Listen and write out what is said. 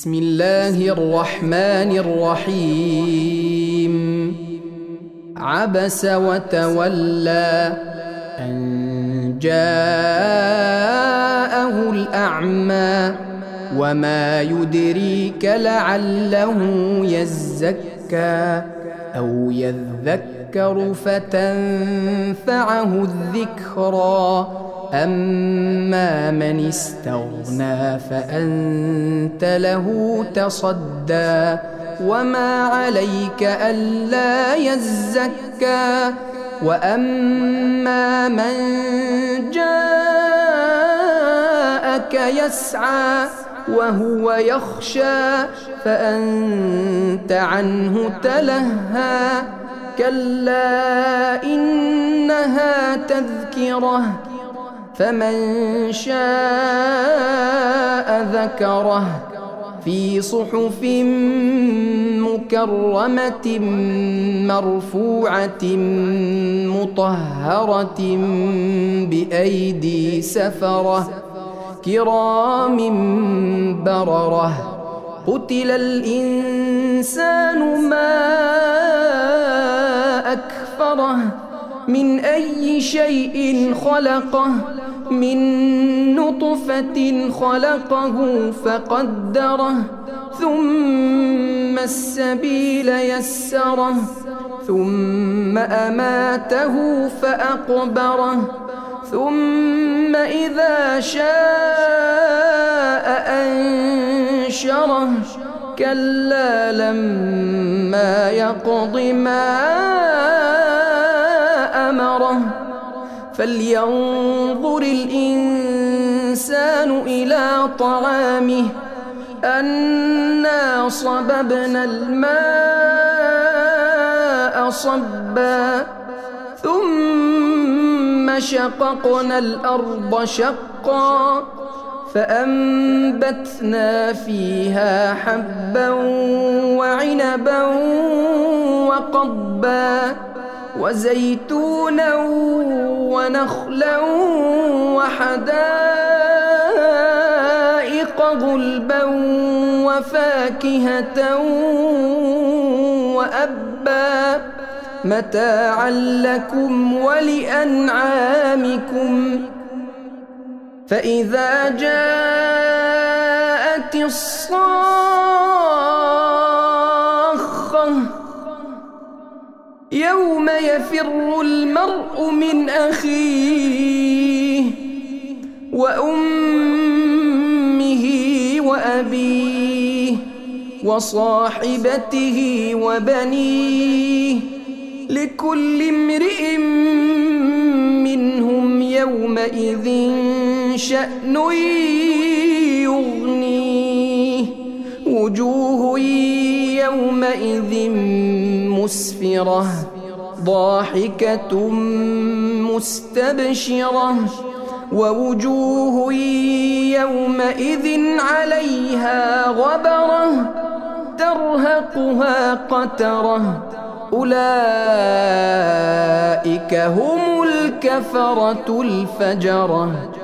بسم الله الرحمن الرحيم. عبس وتولى أن جاءه الأعمى وما يدريك لعله يزكى أو يذكر فتنفعه الذكرى أما من استغنى فأنت له تصدى وما عليك ألا يزكى وأما من جاءك يسعى وهو يخشى فأنت عنه تلهى كلا إنها تذكرة فمن شاء ذكره في صحف مكرمة مرفوعة مطهرة بأيدي سفرة كرام بررة. قتل الإنسان ما أكفره من أي شيء خلقه من نطفة خلقه فقدره ثم السبيل يسره ثم أماته فأقبره ثم إذا شاء أنشره كلا لما يقض ما أمره فلينظر الإنسان إلى طعامه أنا صببنا الماء صبا ثم شققنا الأرض شقا فأنبتنا فيها حبا وعنبا وقضبا وزيتونا ونخلا وحدائق غلبا وفاكهة وأبا متاعا لكم ولأنعامكم. فإذا جاءت الصاخة يوم يفر المرء من أخيه وأمه وأبيه وصاحبته وبنيه لكل امرئ منهم يومئذ شأن يغنيه وجوه يومئذ مسفرة ضاحكة مستبشرة ووجوه يومئذ عليها غبرة ترهقها قترة أولئك هم الكفرة الفجرة.